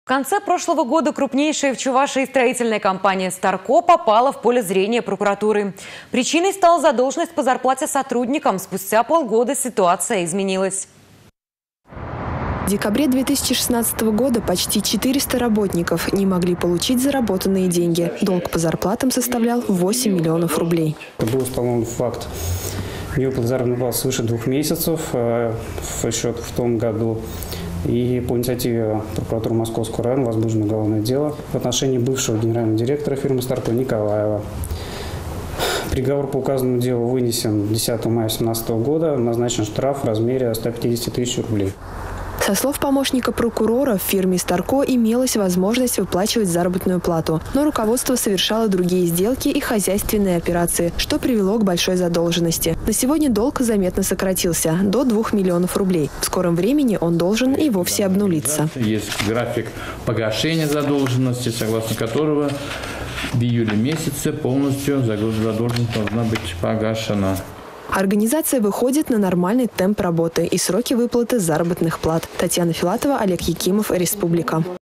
конце прошлого года крупнейшая в Чувашии строительная компания «Старко» попала в поле зрения прокуратуры. Причиной стала задолженность по зарплате сотрудникам. Спустя полгода ситуация изменилась. В декабре 2016 года почти 400 работников не могли получить заработанные деньги. Долг по зарплатам составлял 8 миллионов рублей. Был установлен факт невыплаты заработной платы свыше 2 месяцев в счет в том году. И по инициативе прокуратуры Московского района возбуждено уголовное дело в отношении бывшего генерального директора фирмы «Старко» Николаева. Приговор по указанному делу вынесен 10 мая 2017 года. Назначен штраф в размере 150 тысяч рублей. Со слов помощника прокурора, в фирме «Старко» имелась возможность выплачивать заработную плату, но руководство совершало другие сделки и хозяйственные операции, что привело к большой задолженности. На сегодня долг заметно сократился – до 2 миллионов рублей. В скором времени он должен и вовсе обнулиться. Есть график погашения задолженности, согласно которого в июле месяце полностью задолженность должна быть погашена. Организация выходит на нормальный темп работы и сроки выплаты заработных плат. Татьяна Филатова, Олег Якимов, Республика.